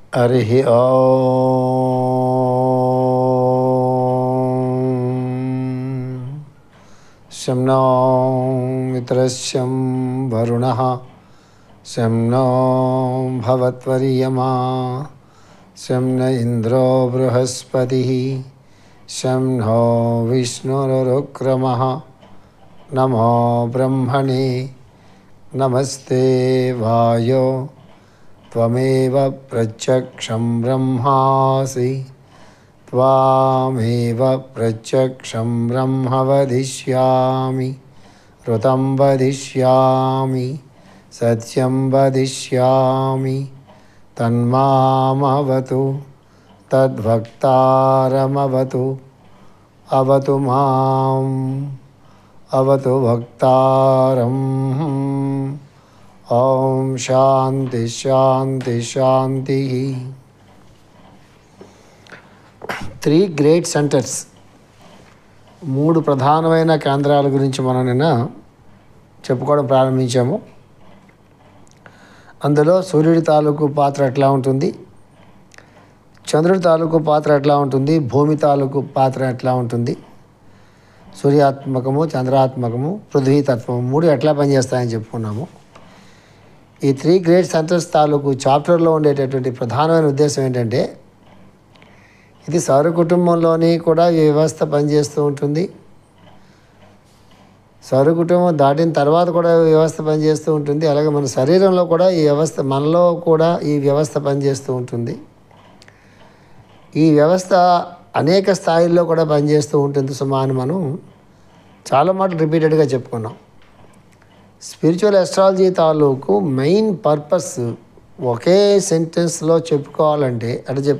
हरिः ॐ शं नो मित्रस्यं वरुणः शं नो भवत्वर्यमा शं न इन्द्रो बृहस्पतिः शं नो विष्णुरुक्रमः नमो ब्रह्मणे नमस्ते वायो त्वमेव प्रत्यक्षं ब्रह्मासि त्वामेव प्रत्यक्षं ब्रह्म वदिष्यामि ऋतं वदिष्यामि सत्यं वदिष्यामि तन्मामवतु तद्भक्तारमवतु अवतु माम् अवतु भक्तारम् ఓం శాంతి శాంతి శాంతి. 3 గ్రేట్ సెంటర్స్, 3 ప్రధానమైన కేంద్రాల గురించి మనం నిన్న చెప్పుకోవడం ప్రారంభించాము. అందులో సూర్యుడి తాలూకు పాత్ర ఎట్లా ఉంటుంది, చంద్రుడి తాలూకు పాత్ర ఎట్లా ఉంటుంది, భూమి తాలూకు పాత్ర ఎట్లా ఉంటుంది, సూర్యాత్మకము, చంద్రాత్మకము, పృథ్వీతత్వము 3 ఎట్లా పనిచేస్తాయని చెప్పుకున్నాము. ఈ 3 గ్రేట్ సెంటర్స్ తాలూకు చాప్టర్లో ఉండేటటువంటి ప్రధానమైన ఉద్దేశం ఏంటంటే, ఇది సౌర కుటుంబంలోని కూడా ఈ వ్యవస్థ పనిచేస్తూ ఉంటుంది. సౌర కుటుంబం దాటిన తర్వాత కూడా ఈ వ్యవస్థ పనిచేస్తూ ఉంటుంది. అలాగే మన శరీరంలో కూడా ఈ వ్యవస్థ, మనలో కూడా ఈ వ్యవస్థ పనిచేస్తూ ఉంటుంది. ఈ వ్యవస్థ అనేక స్థాయిల్లో కూడా పనిచేస్తూ ఉంటుంది సుమా అని మనం చాలా మాటలు రిపీటెడ్గా చెప్పుకున్నాం. స్పిరిచువల్ ఎస్ట్రాలజీ తాలూకు మెయిన్ పర్పస్ ఒకే సెంటెన్స్లో చెప్పుకోవాలంటే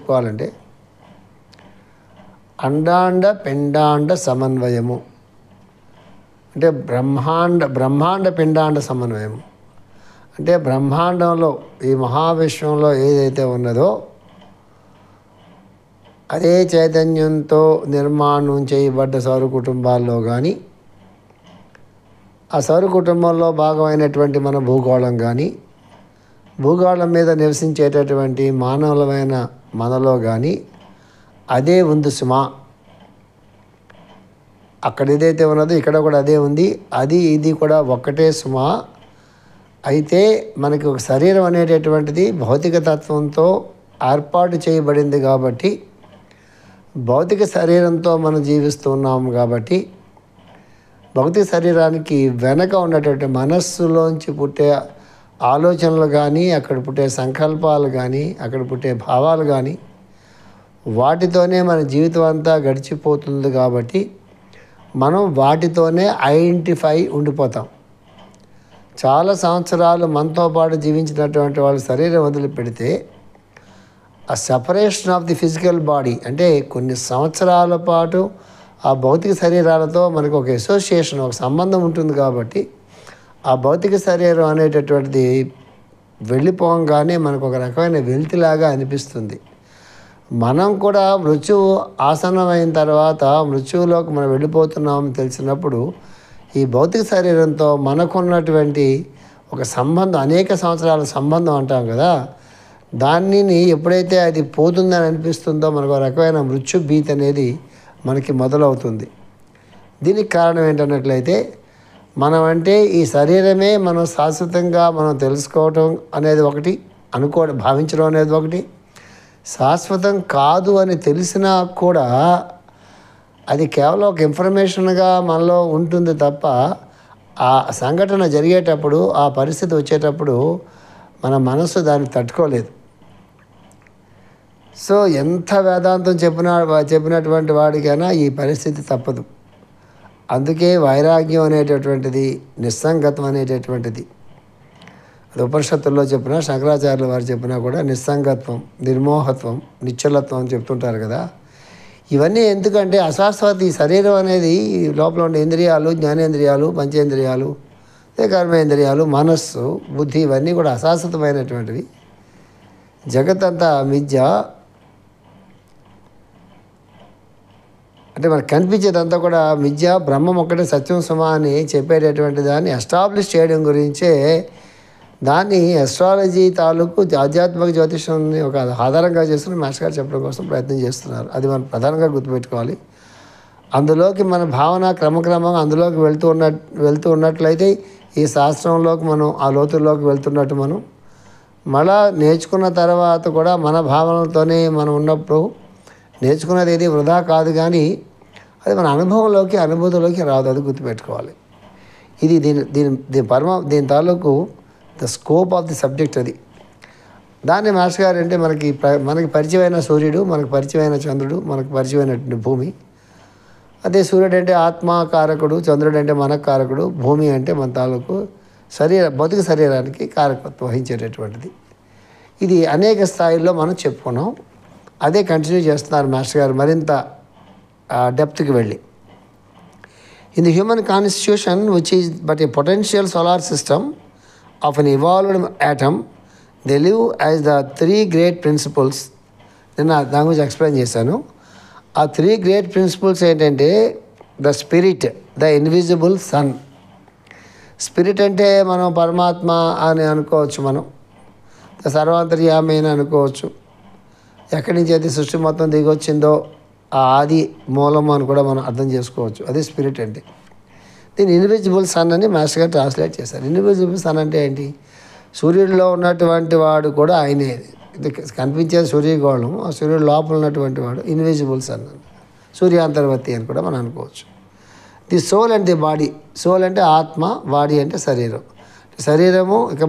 అండాండ పిండాండ సమన్వయము, అంటే బ్రహ్మాండ పిండాండ సమన్వయము. అంటే బ్రహ్మాండంలో, ఈ మహావిశ్వంలో ఏదైతే ఉన్నదో అదే చైతన్యంతో నిర్మాణం చేయబడ్డ సౌర కుటుంబాల్లో కానీ, ఆ సౌర కుటుంబంలో భాగమైనటువంటి మన భూగోళం కానీ, భూగోళం మీద నివసించేటటువంటి మానవులమైన మనలో కానీ అదే ఉంది సుమా. అక్కడ ఏదైతే ఉన్నదో ఇక్కడ కూడా అదే ఉంది. అది ఇది కూడా ఒక్కటే సుమా. అయితే మనకి ఒక శరీరం అనేటటువంటిది భౌతిక తత్వంతో ఏర్పాటు చేయబడింది కాబట్టి, భౌతిక శరీరంతో మనం జీవిస్తున్నాము కాబట్టి, భౌతిక శరీరానికి వెనక ఉన్నటువంటి మనస్సులోంచి పుట్టే ఆలోచనలు కానీ, అక్కడ పుట్టే సంకల్పాలు కానీ, అక్కడ పుట్టే భావాలు కానీ, వాటితోనే మన జీవితం అంతా గడిచిపోతుంది కాబట్టి మనం వాటితోనే ఐడెంటిఫై ఉండిపోతాం. చాలా సంవత్సరాలు మనతో పాటు జీవించినటువంటి వాళ్ళు శరీరం వదిలిపెడితే ఆ separation of the physical body, అంటే కొన్ని సంవత్సరాల పాటు ఆ భౌతిక శరీరాలతో మనకు ఒక అసోసియేషన్, ఒక సంబంధం ఉంటుంది కాబట్టి ఆ భౌతిక శరీరం అనేటటువంటిది వెళ్ళిపోగానే మనకు ఒక రకమైన వెలితిలాగా అనిపిస్తుంది. మనం కూడా మృత్యువు ఆసన్నమైన తర్వాత మృత్యువులోకి మనం వెళ్ళిపోతున్నామని తెలిసినప్పుడు ఈ భౌతిక శరీరంతో మనకున్నటువంటి ఒక సంబంధం, అనేక సంవత్సరాల సంబంధం అంటాం కదా, దానిని ఎప్పుడైతే అది పోతుందని అనిపిస్తుందో మనకు ఒక రకమైన మృత్యు భీతి అనేది మనకి మొదలవుతుంది. దీనికి కారణం ఏంటన్నట్లయితే, మనం అంటే ఈ శరీరమే మనం శాశ్వతంగా మనం తెలుసుకోవటం అనేది ఒకటి, భావించడం అనేది ఒకటి, శాశ్వతం కాదు అని తెలిసినా కూడా అది కేవలం ఒక ఇన్ఫర్మేషన్గా మనలో ఉంటుంది తప్ప, ఆ సంఘటన జరిగేటప్పుడు, ఆ పరిస్థితి వచ్చేటప్పుడు మన మనసు దాన్ని తట్టుకోలేదు. సో ఎంత వేదాంతం చెప్పినటువంటి వాడికైనా ఈ పరిస్థితి తప్పదు. అందుకే వైరాగ్యం అనేటటువంటిది, నిస్సంగత్వం అనేటటువంటిది, అది ఉపనిషత్తుల్లో చెప్పినా, శంకరాచార్యుల వారు చెప్పినా కూడా నిస్సంగత్వం, నిర్మోహత్వం, నిశ్చలత్వం అని చెప్తుంటారు కదా. ఇవన్నీ ఎందుకంటే అశాశ్వత ఈ శరీరం అనేది లోపల ఉండే ఇంద్రియాలు, జ్ఞానేంద్రియాలు, పంచేంద్రియాలు, కర్మేంద్రియాలు, మనస్సు, బుద్ధి ఇవన్నీ కూడా అశాశ్వతమైనటువంటివి. జగత్తంతా మిథ్య. అంటే మనకు కనిపించేదంతా కూడా మిథ్య, బ్రహ్మం ఒక్కటే సత్యం సుమా అని చెప్పేటటువంటి దాన్ని ఎస్టాబ్లిష్ చేయడం గురించే దాన్ని అస్ట్రాలజీ తాలూకు ఆధ్యాత్మిక జ్యోతిషాన్ని ఒక ఆధారంగా చేసుకుని మాస్టర్ గారు చెప్పడం కోసం ప్రయత్నం చేస్తున్నారు. అది మనం ప్రధానంగా గుర్తుపెట్టుకోవాలి. అందులోకి మన భావన క్రమక్రమంగా అందులోకి వెళ్తూ ఉన్నట్లయితే ఈ శాస్త్రంలోకి మనం ఆ లోతుల్లోకి వెళ్తున్నట్టు మనం మళ్ళా నేర్చుకున్న తర్వాత కూడా మన భావనలతోనే మనం ఉన్నప్పుడు నేర్చుకున్నది ఏది వృధా కాదు, కానీ అది మన అనుభూతిలోకి రాదు. అది గుర్తుపెట్టుకోవాలి. ఇది దీని తాలూకు the scope of the subject. అది దాన్ని మాస్టర్ గారు అంటే మనకి పరిచయమైన సూర్యుడు, మనకు పరిచయమైన చంద్రుడు, మనకు పరిచయమైనటువంటి భూమి. అదే సూర్యుడు అంటే ఆత్మకారకుడు, చంద్రుడు అంటే మనకారకుడు, భూమి అంటే మన తాలూకు భౌతిక శరీరానికి కారకత్వం వహించేటటువంటిది. ఇది అనేక స్థాయిల్లో మనం చెప్పుకున్నాం. అదే కంటిన్యూ చేస్తున్నారు మాస్టర్ గారు మరింత డెప్త్కి వెళ్ళి. In the human constitution which is but a potential solar system of an evolved atom, they live as the 3 great principles. నేను దాని గురించి ఎక్స్ప్లెయిన్ చేశాను. ఆ 3 great principles ఏంటంటే the spirit, the invisible sun. Spirit అంటే మనం పరమాత్మ అని అనుకోవచ్చు, మనం సర్వాంతర్యామి అని అనుకోవచ్చు. ఎక్కడి నుంచి అయితే సృష్టి మొత్తం దిగొచ్చిందో ఆ ఆది మూలము అని కూడా మనం అర్థం చేసుకోవచ్చు. అది స్పిరిట్ అంటే. దీన్ని ఇన్విజిబుల్ సన్ అని మాస్టర్ గారు ట్రాన్స్లేట్ చేశారు. ఇన్విజిబుల్ సన్ అంటే ఏంటి? సూర్యుడిలో ఉన్నటువంటి వాడు కూడా ఆయనే. ఇది కనిపించేది సూర్యగోళం, ఆ సూర్యుడు లోపల ఉన్నటువంటి వాడు ఇన్విజిబుల్ సన్, సూర్యాంతర్వర్తి అని కూడా మనం అనుకోవచ్చు. The soul and the body. Soul అంటే ఆత్మ, బాడీ అంటే శరీరము. ఇక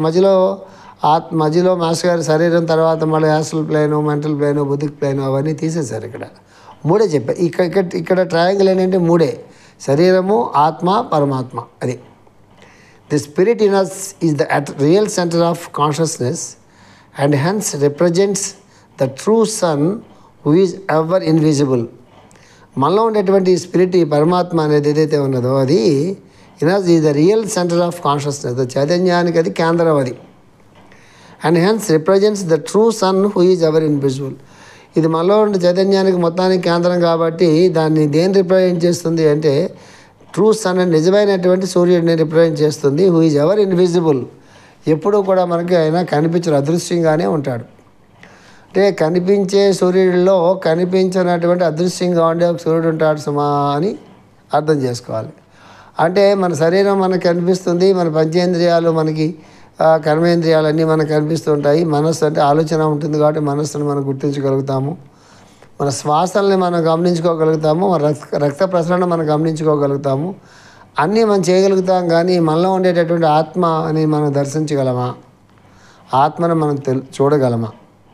మధ్యలో మాస్టర్ గారు శరీరం తర్వాత మళ్ళీ astral plane, mental plane, buddhic plane అవన్నీ తీసేశారు. ఇక్కడ 3 చెప్పారు. ఇక్కడ ట్రయాంగిల్ ఏంటంటే 3: శరీరము, ఆత్మ, పరమాత్మ. అది the spirit in us is the real center of consciousness and hence represents the true sun who is ever invisible. మనలో ఉండేటువంటి స్పిరిట్, ఈ పరమాత్మ అనేది ఏదైతే ఉన్నదో అది in us is the real center of consciousness. చైతన్యానికి అది కేంద్రం అది. And hence represents the true sun who is ever invisible. ఇది మనలో ఉండే చైతన్యానికి మొత్తానికి కేంద్రం కాబట్టి దాన్ని దేని రిప్రజెంట్ చేస్తుంది అంటే ట్రూ సన్ అని నిజమైనటువంటి సూర్యుడిని రిప్రజెంట్ చేస్తుంది. Who is ever invisible. ఎప్పుడూ కూడా మనకి ఆయన కనిపించరు, అదృశ్యంగానే ఉంటాడు. అంటే కనిపించే సూర్యుడిలో కనిపించినటువంటి అదృశ్యంగా ఉండే ఒక సూర్యుడు ఉంటాడు సుమా అని అర్థం చేసుకోవాలి. అంటే మన శరీరం మనకు కనిపిస్తుంది, మన పంచేంద్రియాలు మనకి కర్మేంద్రియాలన్నీ మనకు కనిపిస్తుంటాయి. మనస్సు అంటే ఆలోచన ఉంటుంది కాబట్టి మనస్సును మనం గుర్తించగలుగుతాము. మన శ్వాసల్ని మనం గమనించుకోగలుగుతాము, మన రక్త ప్రసరణ మనం గమనించుకోగలుగుతాము. అన్నీ మనం చేయగలుగుతాం, కానీ మనలో ఉండేటటువంటి ఆత్మ అని మనం దర్శించగలమా? ఆత్మను మనం చూడగలమా?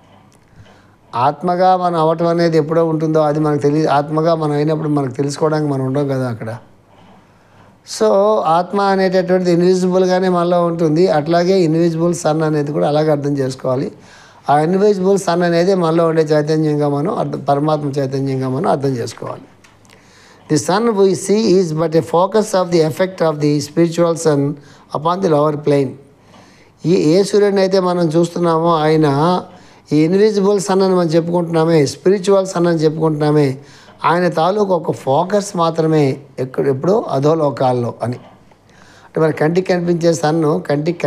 ఆత్మగా మనం అవ్వటం అనేది ఎప్పుడో ఉంటుందో అది మనకు తెలియదు. ఆత్మగా మనం అయినప్పుడు మనకు తెలుసుకోవడానికి మనం ఉండవు కదా అక్కడ. సో ఆత్మ అనేటటువంటిది ఇన్విజిబుల్గానే మనలో ఉంటుంది. అట్లాగే ఇన్విజిబుల్ సన్ అనేది కూడా అలాగే అర్థం చేసుకోవాలి. ఆ ఇన్విజిబుల్ సన్ అనేది మనలో ఉండే చైతన్యంగా మనం పరమాత్మ చైతన్యంగా మనం అర్థం చేసుకోవాలి. The sun we see is but a focus of the effect of the spiritual sun upon the lower plane. ఏ సూర్యుడిని అయితే మనం చూస్తున్నామో ఆయన ఈ ఇన్విజిబుల్ సన్ అని మనం చెప్పుకుంటున్నామే, స్పిరిచువల్ సన్ అని చెప్పుకుంటున్నామే, ఆయన తాలూకు ఒక ఫోకస్ మాత్రమే ఎప్పుడు అధోలోకాల్లో అని. అంటే మన కంటికి కనిపించే సన్ను కంటికి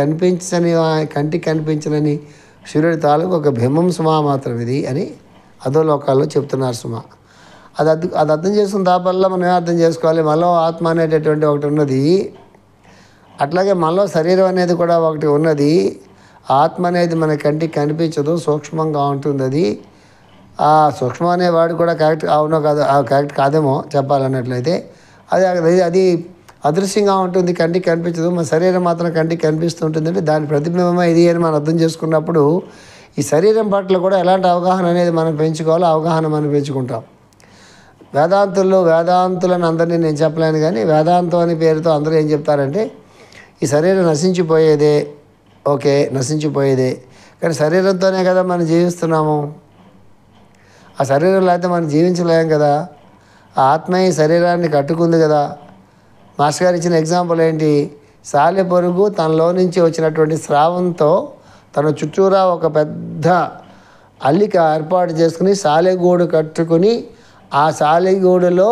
కనిపించనని సూర్యుడి తాలూకు ఒక బింబం సుమా మాత్రం ఇది అని అధోలోకాల్లో చెప్తున్నారు సుమా. అది అర్థం చేసుకున్న దాపల్లా మనం అర్థం చేసుకోవాలి. మనలో ఆత్మ అనేటటువంటి ఒకటి ఉన్నది, అట్లాగే మనలో శరీరం అనేది కూడా ఒకటి ఉన్నది. ఆత్మ అనేది మన కంటికి కనిపించదు, సూక్ష్మంగా ఉంటుంది. అది ఆ సూక్ష్మం అనేవాడు కూడా కరెక్ట్ అవునో కాదు, కరెక్ట్ కాదేమో చెప్పాలన్నట్లయితే అది అదృశ్యంగా ఉంటుంది, కంటికి కనిపించదు. మన శరీరం మాత్రం కంటికి కనిపిస్తూ ఉంటుంది. అంటే దాని ప్రతిబింబమే ఇది అని మనం అర్థం చేసుకున్నప్పుడు ఈ శరీరం పట్ల కూడా ఎలాంటి అవగాహన అనేది మనం పెంచుకోవాలో అవగాహన మనం పెంచుకుంటాం. వేదాంతులను అందరినీ నేను చెప్పలేను, కానీ వేదాంతం అనే పేరుతో అందరూ ఏం చెప్తారంటే ఈ శరీరం నశించిపోయేదే, ఓకే నశించిపోయేదే, కానీ శరీరంతోనే కదా మనం జీవిస్తున్నాము. ఆ శరీరంలో అయితే మనం జీవించలేం కదా. ఆ ఆత్మ ఈ శరీరాన్ని కట్టుకుంది కదా. మాస్టర్ గారు ఇచ్చిన ఎగ్జాంపుల్ ఏంటి? సాలెపురుగు తనలో నుంచి వచ్చినటువంటి స్రావంతో తన చుట్టూరా ఒక పెద్ద అల్లిక ఏర్పాటు చేసుకుని సాలెగూడు కట్టుకుని ఆ సాలెగూడులో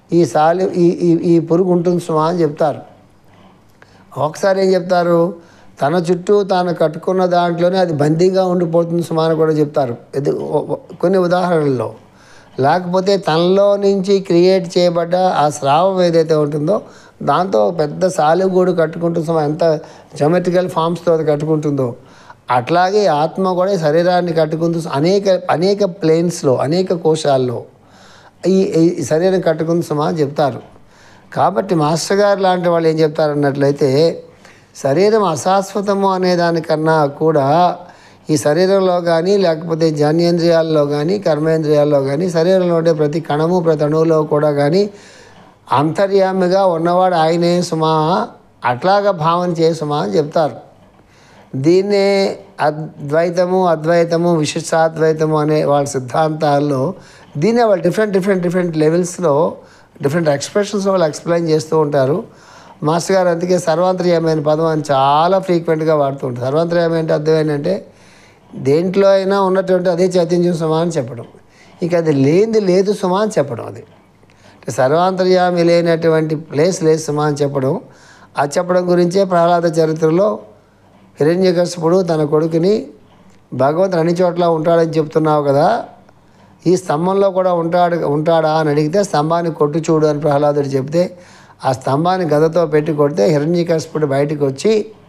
ఈ పురుగు ఉంటుంది సుమా అని చెప్తారు. ఒకసారి ఏం చెప్తారు, తన చుట్టూ తాను కట్టుకున్న దాంట్లోనే అది బందీగా ఉండిపోతుంది సుమా అని కూడా చెప్తారు ఇది కొన్ని ఉదాహరణల్లో. లేకపోతే తనలో నుంచి క్రియేట్ చేయబడ్డ ఆ స్రావం ఏదైతే ఉంటుందో దాంతో పెద్ద సాలెగూడు కట్టుకుంటుంది సుమా, ఎంత జమెట్రికల్ ఫామ్స్తో అది కట్టుకుంటుందో అట్లాగే ఆత్మ కూడా శరీరాన్ని కట్టుకుంటూ అనేక ప్లేన్స్లో అనేక కోశాల్లో ఈ శరీరం కట్టుకుంది సుమా అని చెప్తారు. కాబట్టి మాస్టర్ గారు లాంటి వాళ్ళు ఏం చెప్తారన్నట్లయితే శరీరం అశాశ్వతము అనే దానికన్నా కూడా ఈ శరీరంలో కానీ లేకపోతే జన్యేంద్రియాల్లో కానీ కర్మేంద్రియాల్లో కానీ శరీరంలో ఉండే ప్రతి కణము ప్రతి అణువులో కూడా కానీ అంతర్యామిగా ఉన్నవాడు ఆయనే సుమా, అట్లాగా భావన చేయ సుమా అని చెప్తారు. దీన్నే అద్వైతము విశిష్టాద్వైతము అనే వాళ్ళ సిద్ధాంతాల్లో దీన్నే వాళ్ళు డిఫరెంట్ లెవెల్స్లో డిఫరెంట్ ఎక్స్ప్రెషన్స్ వాళ్ళు ఎక్స్ప్లెయిన్ చేస్తూ ఉంటారు. మాస్టర్ గారు అందుకే సర్వాంతర్యామైన పదం అని చాలా ఫ్రీక్వెంట్గా వాడుతూ ఉంటారు. సర్వాంతర్యామి అంటే అర్థం ఏంటంటే దేంట్లో అయినా ఉన్నటువంటి అదే చైతన్యం సుమా అని చెప్పడం, ఇక అది లేనిది లేదు సుమా అని చెప్పడం. అది సర్వాంతర్యామి లేనటువంటి ప్లేస్ లేదు సుమా అని చెప్పడం. అది చెప్పడం గురించే ప్రహ్లాద చరిత్రలో హిరణ్యకశిపుడు తన కొడుకుని భగవంతుడు అన్ని చోట్ల ఉంటాడని చెప్తున్నావు కదా, ఈ స్తంభంలో కూడా ఉంటాడా అని అడిగితే స్తంభాన్ని కొట్టు చూడు అని ప్రహ్లాదుడు చెప్తే ఆ స్తంభాన్ని గదతో పెట్టి కొడితే హిరణ్యకశిపుడు బయటికి వచ్చి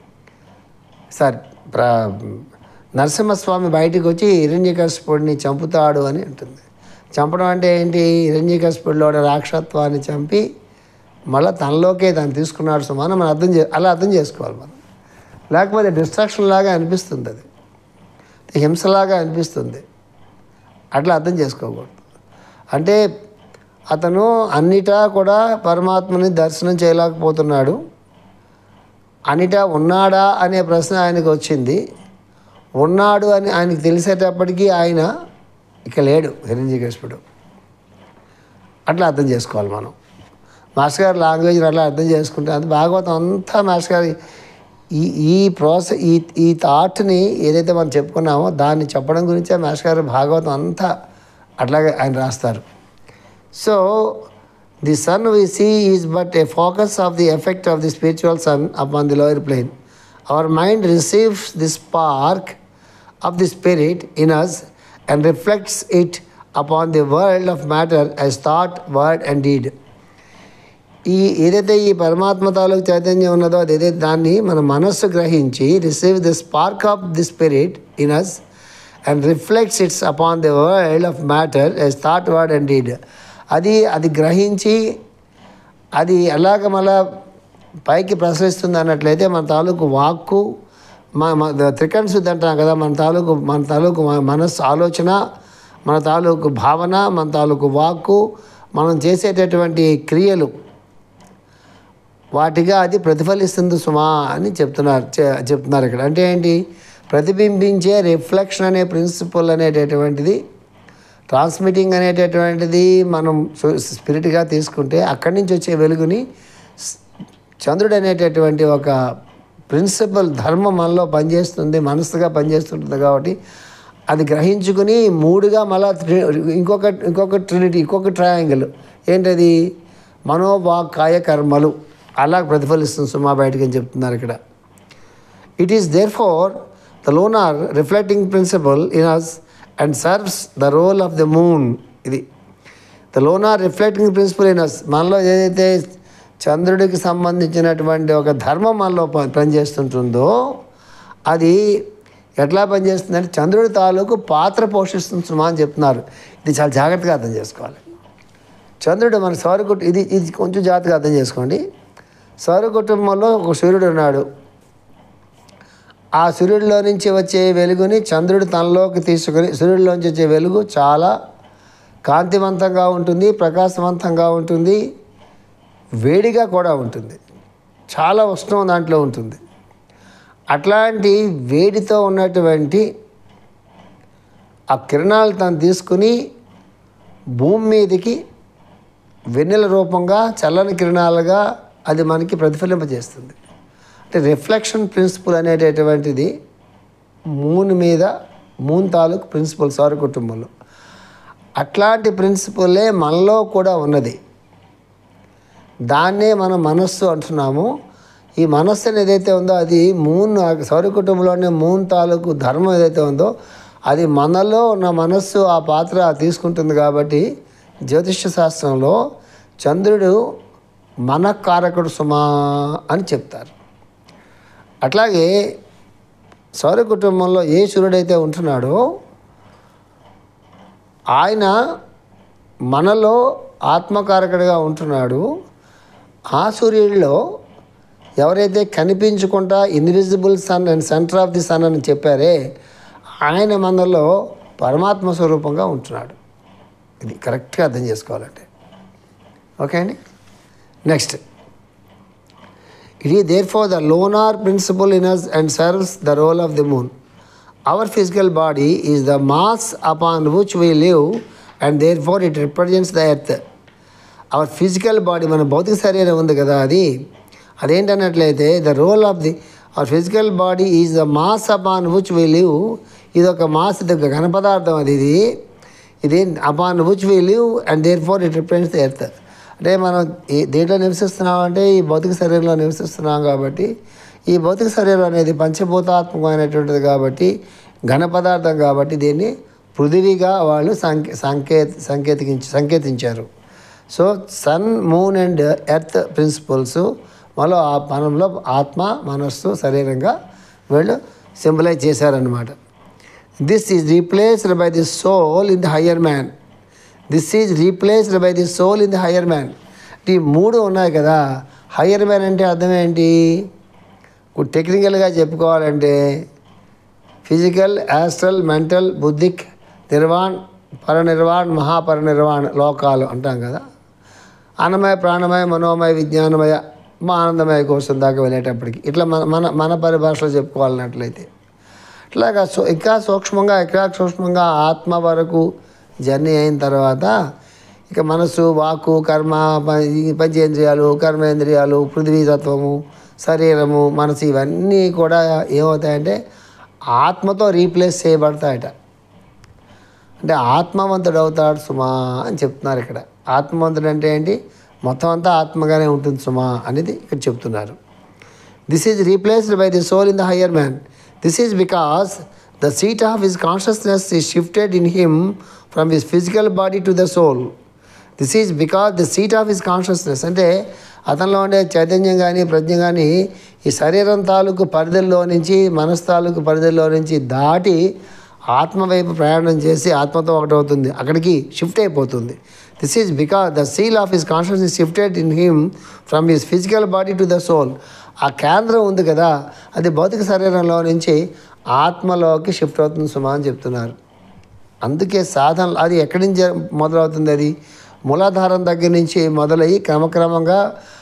నరసింహస్వామి బయటికి వచ్చి హిరణ్యకశిపుడిని చంపుతాడు అని ఉంటుంది. చంపడం అంటే ఏంటి? హిరణ్యకశిపుడిలో రాక్షసత్వాన్ని చంపి మళ్ళీ తనలోకే దాన్ని తీసుకున్నాడు సుమానం మనం అలా అర్థం చేసుకోవాలి మనం. లేకపోతే డిస్ట్రాక్షన్ లాగా అనిపిస్తుంది, అది హింసలాగా అనిపిస్తుంది. అట్లా అర్థం చేసుకోకూడదు. అంటే అతను అన్నిటా కూడా పరమాత్మని దర్శనం చేయలేకపోతున్నాడు. అన్నిటా ఉన్నాడా అనే ప్రశ్న ఆయనకు వచ్చింది. ఉన్నాడు అని ఆయనకు తెలిసేటప్పటికీ ఆయన ఇక లేడు హిరణ్యకశిపుడు. అట్లా అర్థం చేసుకోవాలి మనం. మాస్టర్ గారి లాంగ్వేజ్ని అట్లా అర్థం చేసుకుంటే అది భాగవతం అంతా మాస్టర్ గారి ఈ ప్రాసెస్ ఈ థాట్ని ఏదైతే మనం చెప్పుకున్నామో దాన్ని చెప్పడం గురించే మాస్టర్ గారు భాగవతం అంతా అట్లాగే ఆయన రాస్తారు. So the sun we see is but a focus of the effect of the spiritual sun upon the lower plane. Our mind receives the spark of the spirit in us and reflects it upon the world of matter as thought, word and deed. ఏదైతే ఈ పరమాత్మ తాలూకు చైతన్యం ఉన్నదో అదేదైతే దాన్ని మన మనస్సు గ్రహించి receive the spark of the spirit in us and reflects its upon the world of matter as thought, word and deed. అది గ్రహించి అది ఎలాగ మళ్ళా పైకి ప్రసరిస్తుంది అన్నట్లయితే మన తాలూకు వాక్కు త్రికరణ శుద్ధి అంటాం కదా, మన తాలూకు మనస్సు ఆలోచన, మన తాలూకు భావన, మన తాలూకు వాక్కు, మనం చేసేటటువంటి క్రియలు వాటిగా అది ప్రతిఫలిస్తుంది సుమా అని చెప్తున్నారు ఇక్కడ. అంటే ఏంటి? ప్రతిబింబించే రిఫ్లెక్షన్ అనే ప్రిన్సిపల్ అనేటటువంటిది, ట్రాన్స్మిటింగ్ అనేటటువంటిది మనం స్పిరిట్గా తీసుకుంటే అక్కడి నుంచి వచ్చే వెలుగుని చంద్రుడు అనేటటువంటి ఒక ప్రిన్సిపల్ ధర్మం మనలో పనిచేస్తుంది, మనసుగా పనిచేస్తుంటుంది. కాబట్టి అది గ్రహించుకుని మూడుగా మళ్ళా ఇంకొక ట్రినిటీ, ఇంకొక ట్రయాంగిల్ ఏంటది? మనోవాక్కాయ కర్మలు అలా ప్రతిఫలిస్తుంది సుమా బయటకి అని చెప్తున్నారు ఇక్కడ. It is therefore the lunar reflecting principle in us and serves the role of the moon. ఇది the lunar reflecting principle in us. మనలో ఏదైతే చంద్రుడికి సంబంధించినటువంటి ఒక ధర్మం మనలో పనిచేస్తుంటుందో అది ఎట్లా పనిచేస్తుందంటే చంద్రుడి తాలూకు పాత్ర పోషిస్తుంది సుమా అని చెప్తున్నారు. ఇది చాలా జాగ్రత్తగా అర్థం చేసుకోవాలి. చంద్రుడు మన ఇది కొంచెం జాగ్రత్తగా అర్థం చేసుకోండి. సౌర కుటుంబంలో ఒక సూర్యుడు ఉన్నాడు. ఆ సూర్యుడిలో నుంచి వచ్చే వెలుగుని చంద్రుడు తనలోకి తీసుకుని, సూర్యుడిలోంచి వచ్చే వెలుగు చాలా కాంతివంతంగా ఉంటుంది, ప్రకాశవంతంగా ఉంటుంది, వేడిగా కూడా ఉంటుంది, చాలా ఉష్ణం దాంట్లో ఉంటుంది. అట్లాంటి వేడితో ఉన్నటువంటి ఆ కిరణాలు తను తీసుకుని భూమి మీదకి వెన్నెల రూపంగా చల్లని కిరణాలుగా అది మనకి ప్రతిఫలింపజేస్తుంది. అంటే రిఫ్లెక్షన్ ప్రిన్సిపల్ అనేటటువంటిది మూన్ తాలూకు ప్రిన్సిపల్ సౌర కుటుంబంలో. అట్లాంటి ప్రిన్సిపలే మనలో కూడా ఉన్నది. దాన్నే మనం మనస్సు అంటున్నాము. ఈ మనస్సు ఏదైతే ఉందో అది మూన్ సౌర కుటుంబంలోనే మూన్ తాలూకు ధర్మం ఏదైతే ఉందో అది మనలో ఉన్న మనస్సు ఆ పాత్ర తీసుకుంటుంది. కాబట్టి జ్యోతిష్య శాస్త్రంలో చంద్రుడు మనఃకారకుడు సుమా అని చెప్తారు. అట్లాగే సౌర కుటుంబంలో ఏ సూర్యుడైతే ఉంటున్నాడో ఆయన మనలో ఆత్మకారకుడిగా ఉంటున్నాడు. ఆ సూర్యుడిలో ఎవరైతే కనిపించకుండా invisible sun and centre of the sun అని చెప్పారే ఆయన మనలో పరమాత్మ స్వరూపంగా ఉంటున్నాడు. ఇది కరెక్ట్గా అర్థం చేసుకోవాలంటే. ఓకే అండి. Next, it is therefore the lunar principle in us and serves the role of the moon. Our physical body is the mass upon which we live and therefore it represents the earth. Our physical body, మన భౌతిక శరీరం ఉంది కదా, అదేంటన్నట్లయితే the role of the our physical body is the mass upon which we live. ఇది ఒక mass, ఇది ఒక ఘన పదార్థం. ఇది upon which we live and therefore it represents the earth. అంటే మనం దేంట్లో నివసిస్తున్నాం అంటే ఈ భౌతిక శరీరంలో నివసిస్తున్నాం. కాబట్టి ఈ భౌతిక శరీరం అనేది పంచభూతాత్మకమైనటువంటిది కాబట్టి ఘన పదార్థం కాబట్టి దీన్ని పృథివీగా వాళ్ళు సంకేతించారు. So sun, moon and earth principles మనలో మనంలో ఆత్మ, మనస్సు, శరీరంగా వీళ్ళు సింబలైజ్ చేశారన్నమాట. This is replaced by the soul in the higher man. This is replaced by the soul in the higher man. ఈ మూడు ఉన్నాయి కదా. హయ్యర్ మ్యాన్ అంటే అర్థం ఏంటి? టెక్నికల్గా చెప్పుకోవాలంటే ఫిజికల్, యాస్ట్రల్, మెంటల్, బుద్ధిక్, నిర్వాణ్, పరనిర్వాణ్, మహాపరినిర్వాణ్ లోకాలు అంటాం కదా. అన్నమయ, ప్రాణమయ, మనోమయ, విజ్ఞానమయ, ఆనందమయ కోసం దాకా వెళ్ళేటప్పటికి ఇట్లా మన పరిభాషలో చెప్పుకోవాలన్నట్లయితే ఇట్లాగా ఇంకా సూక్ష్మంగా ఆత్మ వరకు జర్నీ అయిన తర్వాత ఇక మనసు, వాక్కు, కర్మ, పంచేంద్రియాలు, కర్మేంద్రియాలు, పృథ్వీతత్వము, శరీరము, మనసు ఇవన్నీ కూడా ఏమవుతాయంటే ఆత్మతో రీప్లేస్ చేయబడతాయట. అంటే ఆత్మవంతుడు అవుతాడు సుమా అని చెప్తున్నారు ఇక్కడ. ఆత్మవంతుడు అంటే ఏంటి? మొత్తం అంతా ఆత్మగానే ఉంటుంది సుమా అనేది ఇక్కడ చెప్తున్నారు. This is replaced by the soul in the higher man. This is because the seat of his consciousness is shifted in him from his physical body to the soul. This is because the seat of his consciousness అంటే అతనిలో ఉండే చైతన్యం కానీ ప్రజ్ఞ కానీ ఈ శరీరం తాలూకు పరిధిలో నుంచి, మనసు తాలూకు పరిధిలో నుంచి దాటి ఆత్మ వైపు ప్రయాణం చేసి ఆత్మతో ఒకటవుతుంది, అక్కడికి షిఫ్ట్ అయిపోతుంది. This is because the seat of his consciousness shifted in him from his physical body to the soul. ఆ కేంద్రం ఉంది కదా, అది భౌతిక శరీరంలో నుంచి ఆత్మలోకి షిఫ్ట్ అవుతుంది సుమా అని చెప్తున్నారు. అందుకే సాధన అది ఎక్కడి నుంచి మొదలవుతుంది? అది మూలాధారం దగ్గర నుంచి మొదలయ్యి క్రమక్రమంగా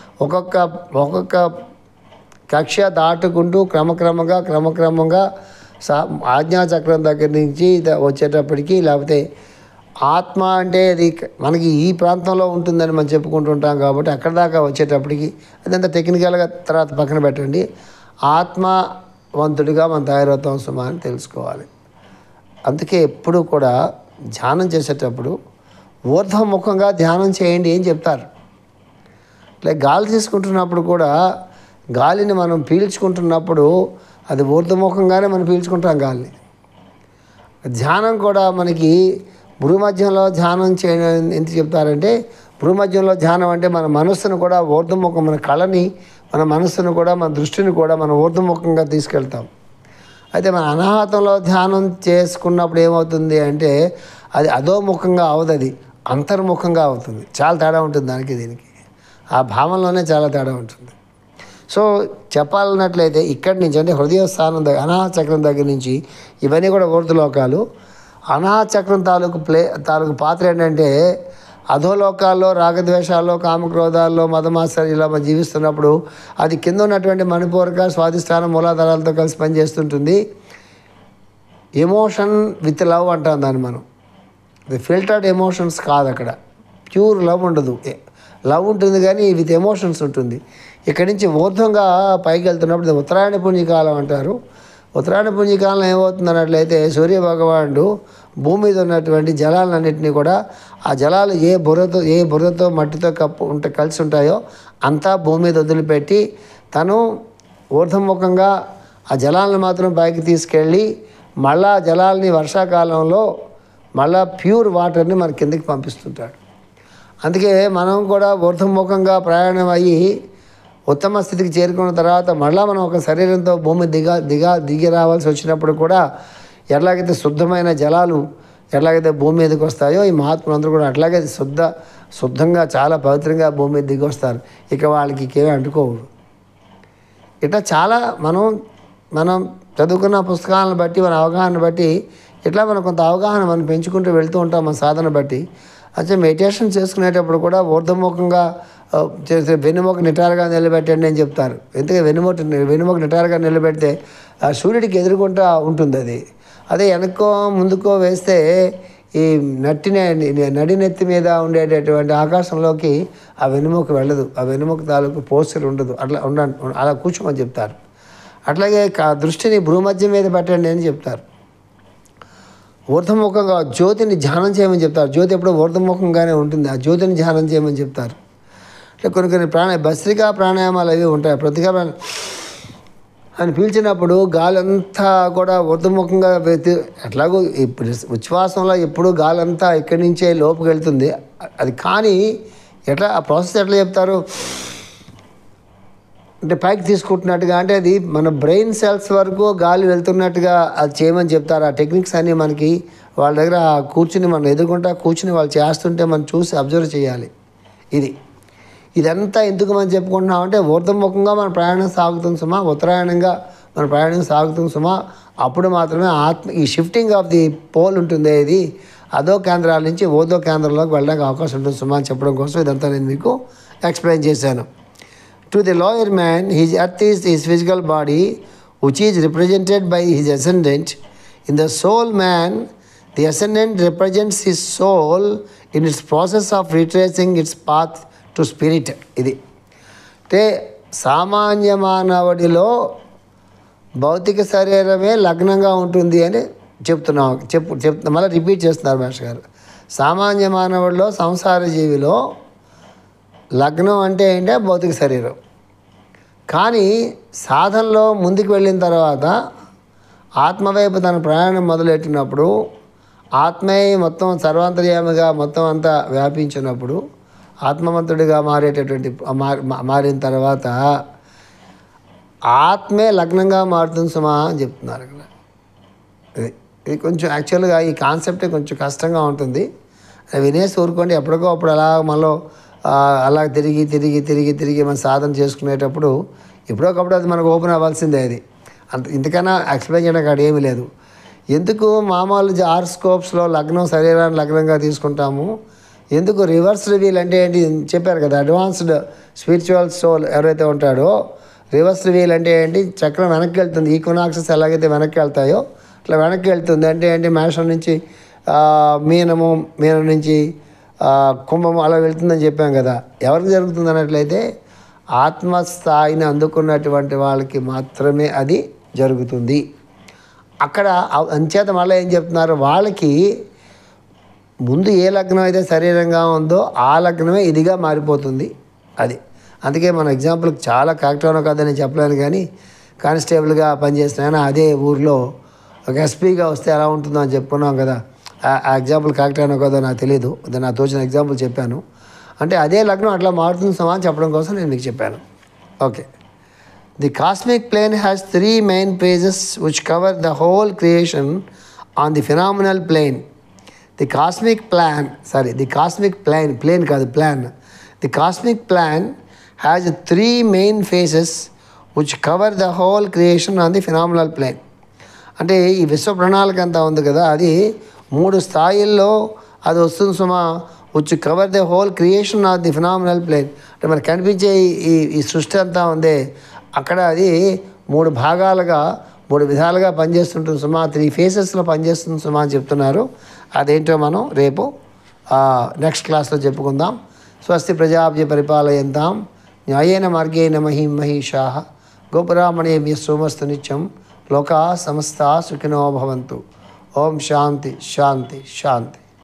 ఒక్కొక్క కక్ష దాటుకుంటూ క్రమక్రమంగా ఆజ్ఞాచక్రం దగ్గర నుంచి వచ్చేటప్పటికి, లేకపోతే ఆత్మ అంటే అది మనకి ఈ ప్రాంతంలో ఉంటుందని మనం చెప్పుకుంటుంటాం కాబట్టి అక్కడ దాకా వచ్చేటప్పటికి అదంతా టెక్నికల్గా తర్వాత పక్కన పెట్టండి. ఆత్మవంతుడిగా మనం తయారవుతాం సుమా అని తెలుసుకోవాలి. అందుకే ఎప్పుడు కూడా ధ్యానం చేసేటప్పుడు ఊర్ధ్వముఖంగా ధ్యానం చేయండి అని చెప్తారు. లైక్ గాలి తీసుకుంటున్నప్పుడు కూడా గాలిని మనం పీల్చుకుంటున్నప్పుడు అది ఊర్ధ్వముఖంగానే మనం పీల్చుకుంటాం గాలిని. ధ్యానం కూడా మనకి భూమధ్యంలో ధ్యానం చేయడం ఎందుకు చెప్తారంటే, భూమధ్యంలో ధ్యానం అంటే మన మనస్సును కూడా ఊర్ధ్వముఖం, మన కళని, మన మనస్సును కూడా, మన దృష్టిని కూడా మనం ఊర్ధ్వముఖంగా తీసుకెళ్తాం. అయితే మన అనాహతంలో ధ్యానం చేసుకున్నప్పుడు ఏమవుతుంది అంటే అది అధోముఖంగా అవదు, అది అంతర్ముఖంగా అవుతుంది. చాలా తేడా ఉంటుంది దానికి దీనికి. ఆ భావంలోనే చాలా తేడా ఉంటుంది. సో చెప్పాలన్నట్లయితే ఇక్కడి నుంచి అంటే హృదయ స్థానం దగ్గర, అనాహత చక్రం దగ్గర నుంచి ఇవన్నీ కూడా ఊర్ధ్వలోకాలు. అనాహత చక్రం తాలూకు పాత్ర ఏంటంటే అధోలోకాల్లో రాగద్వేషాల్లో, కామక్రోధాల్లో, మదమాత్సర్యం ఇలా మనం జీవిస్తున్నప్పుడు అది కింద ఉన్నటువంటి మణిపూరక, స్వాధిష్టానం, మూలాధారాలతో కలిసి పనిచేస్తుంటుంది. ఎమోషన్ విత్ లవ్ అంటాం దాన్ని మనం. అది ఫిల్టర్డ్ ఎమోషన్స్ కాదు, అక్కడ ప్యూర్ లవ్ ఉండదు. లవ్ ఉంటుంది కానీ విత్ ఎమోషన్స్ ఉంటుంది. ఇక్కడి నుంచి ఊర్ధ్వంగా పైకి వెళ్తున్నప్పుడు ఇది ఉత్తరాయణ పుణ్యకాలం అంటారు. ఉత్తరాయణ పుణ్యకాలం ఏమవుతుంది అన్నట్లయితే సూర్య భగవానుడు భూమి మీద ఉన్నటువంటి జలాలన్నింటినీ కూడా, ఆ జలాలు ఏ బుర్రతో మట్టితో కలిసి ఉంటాయో అంతా భూమి మీద వదిలిపెట్టి తను ఊర్ధముఖంగా ఆ జలాలను మాత్రం పైకి తీసుకెళ్ళి మళ్ళా జలాల్ని వర్షాకాలంలో మళ్ళా ప్యూర్ వాటర్ని మన కిందకి పంపిస్తుంటాడు. అందుకే మనం కూడా ఊర్ధముఖంగా ప్రయాణం అయ్యి ఉత్తమ స్థితికి చేరుకున్న తర్వాత మళ్ళీ మనం ఒక శరీరంతో భూమి దిగి రావాల్సి వచ్చినప్పుడు కూడా ఎట్లాగైతే శుద్ధమైన జలాలు ఎట్లాగైతే భూమి మీదకి వస్తాయో ఈ మహాత్ములందరూ కూడా అట్లాగే శుద్ధంగా చాలా పవిత్రంగా భూమి మీద దిగి వస్తారు. ఇక వాళ్ళకి ఇంకేమీ అంటుకోవు. ఇట్లా చాలా మనం చదువుకున్న పుస్తకాలను బట్టి మన అవగాహన బట్టి ఇట్లా మనం కొంత అవగాహన మనం పెంచుకుంటూ వెళ్తూ ఉంటాం మన సాధన బట్టి. అయితే మెడిటేషన్ చేసుకునేటప్పుడు కూడా ఊర్ధముఖంగా చేసే వెన్నుముక నిటారుగా నిలబెట్టండి అని చెప్తారు. ఎందుకంటే వెన్నుముక నిటారుగా నిలబెడితే ఆ సూర్యుడికి ఎదుర్కొంటూ ఉంటుంది. అదే వెనక్కో ముందుకో వేస్తే ఈ నడినెత్తి మీద ఉండేటటువంటి ఆకాశంలోకి ఆ వెన్నుముక వెళ్ళదు. ఆ వెన్నుముక తాలూకు పోస్చర్ ఉండదు. అలా కూర్చోమని చెప్తారు. అట్లాగే దృష్టిని భూమధ్యం మీద పెట్టండి అని చెప్తారు. ఊర్ధముఖంగా జ్యోతిని ధ్యానం చేయమని చెప్తారు. జ్యోతి ఎప్పుడూ ఊర్ధముఖంగానే ఉంటుంది. ఆ జ్యోతిని ధ్యానం చేయమని చెప్తారు. అంటే కొన్ని భస్త్రికా ప్రాణాయామాలు అవి ఉంటాయి. ప్రతిగా అని పీల్చినప్పుడు గాలంతా కూడా ఊర్ధముఖంగా ఎట్లాగో ఉచ్ఛ్వాసంలో ఎప్పుడు గాలంతా ఇక్కడి నుంచే లోపుకి వెళ్తుంది. అది కానీ ఎట్లా ఆ ప్రాసెస్ ఎట్లా చెప్తారు అంటే పైకి తీసుకుంటున్నట్టుగా, అంటే అది మన బ్రెయిన్ సెల్స్ వరకు గాలి వెళ్తున్నట్టుగా అది చేయమని చెప్తారు. ఆ టెక్నిక్స్ అన్నీ మనకి వాళ్ళ దగ్గర కూర్చుని మనం ఎదుర్కొంటా కూర్చుని వాళ్ళు చేస్తుంటే మనం చూసి అబ్జర్వ్ చేయాలి. ఇదంతా ఎందుకు మనం చెప్పుకుంటున్నామంటే ఊర్ధముఖంగా మన ప్రయాణం సాగుతుంది సుమా, ఉత్తరాయణంగా మన ప్రయాణం సాగుతుంది సుమా. అప్పుడు మాత్రమే ఈ షిఫ్టింగ్ ఆఫ్ ది పోల్ ఉంటుంది. ఇది అదో కేంద్రాల నుంచి ఓదో కేంద్రంలోకి వెళ్ళడానికి అవకాశం ఉంటుంది సుమా అని చెప్పడం కోసం ఇదంతా నేను మీకు ఎక్స్ప్లెయిన్ చేశాను. To the lower man, his earth is his physical body, which is represented by his ascendant. In the soul man, the ascendant represents his soul in its process of retracing its path to spirit. ఇది అంటే సామాన్య మానవుడిలో భౌతిక శరీరమే లగ్నంగా ఉంటుంది అని చెప్తున్నా మళ్ళీ repeat చేస్తున్నారు మాస్టర్ గారు. సామాన్య మానవుడిలో సంసార జీవిలో లగ్నం అంటే ఏంటంటే భౌతిక శరీరం. కానీ సాధనలో ముందుకు వెళ్ళిన తర్వాత ఆత్మవైపు తన ప్రయాణం మొదలెట్టినప్పుడు ఆత్మే మొత్తం సర్వాంతర్యామిగా మొత్తం అంతా వ్యాపించినప్పుడు ఆత్మవంతుడిగా మారిన తర్వాత ఆత్మే లగ్నంగా మారుతుంది సుమా అని చెప్తున్నారు ఇక్కడ. ఇది కొంచెం యాక్చువల్గా ఈ కాన్సెప్టే కొంచెం కష్టంగా ఉంటుంది. వినేసి ఊరుకోండి. ఎప్పటికో అప్పుడు అలా మనలో అలా తిరిగి మనం సాధన చేసుకునేటప్పుడు ఎప్పుడోకప్పుడు అది మనకు ఓపెన్ అవ్వాల్సిందే. అది ఇంతకన్నా ఎక్స్ప్లెయిన్ చేయడానికి అక్కడ ఏమీ లేదు. ఎందుకు మామూలు హారోస్కోప్స్లో లగ్నం శరీరాన్ని లగ్నంగా తీసుకుంటాము, ఎందుకు రివర్స్ రివీల్ అంటే ఏంటి చెప్పారు కదా. అడ్వాన్స్డ్ స్పిరిచువల్ సోల్ ఎవరైతే ఉంటాడో రివర్స్ రివీల్ అంటే ఏంటి, చక్రం వెనక్కి వెళ్తుంది. ఈక్వినాక్సెస్ ఎలాగైతే వెనక్కి వెళ్తాయో అట్లా వెనక్కి వెళ్తుంది. అంటే ఏంటి, మేషం నుంచి మీనం నుంచి కుంభం అలా వెళ్తుందని చెప్పాం కదా. ఎవరికి జరుగుతుంది అన్నట్లయితే ఆత్మస్థాయిని అందుకున్నటువంటి వాళ్ళకి మాత్రమే అది జరుగుతుంది. అక్కడ అంచేత మళ్ళీ ఏం చెప్తున్నారు, వాళ్ళకి ముందు ఏ లగ్నం అయితే శరీరంగా ఉందో ఆ లగ్నమే ఇదిగా మారిపోతుంది. అది అందుకే మన ఎగ్జాంపుల్కి చాలా కరెక్ట్ అవునో కాదని చెప్పలేను, కానీ కానిస్టేబుల్గా పనిచేసిన అదే ఊరిలో ఒక ఎస్పీగా వస్తే ఎలా ఉంటుందో అని చెప్పుకున్నాం కదా. ఆ ఎగ్జాంపుల్ కరెక్ట్ అయినా కదా నాకు తెలియదు, అది నాకు తోచిన ఎగ్జాంపుల్ చెప్పాను. అంటే అదే లగ్నం అట్లా మారుతుంది సమా అని చెప్పడం కోసం నేను మీకు చెప్పాను. Okay. The cosmic plane has 3 main phases which cover the whole creation on the phenomenal plane. The cosmic plane has 3 main phases which cover the whole creation on the phenomenal plane. అంటే ఈ విశ్వ ప్రణాళిక అంతా ఉంది కదా, అది 3 స్థాయిల్లో అది వస్తుంది సుమా. which cover the whole creation of the phenomenal plane. అంటే మనకు కనిపించే ఈ సృష్టి అంతా ఉంది అక్కడ అది 3 భాగాలుగా 3 విధాలుగా పనిచేస్తుంటుంది సుమా. 3 ఫేసెస్లో పనిచేస్తుంది సుమా అని చెప్తున్నారు. అదేంటో మనం రేపు నెక్స్ట్ క్లాస్లో చెప్పుకుందాం. స్వస్తి ప్రజాభ్య పరిపాలయంతాం న్యాయేన మార్గేణ మహిషాః గోపురామణేభ్యః సోమస్తు నిత్యం లోకా సమస్తా సుఖినో భవంతు. ఓం శాంతి శాంతి శాంతి.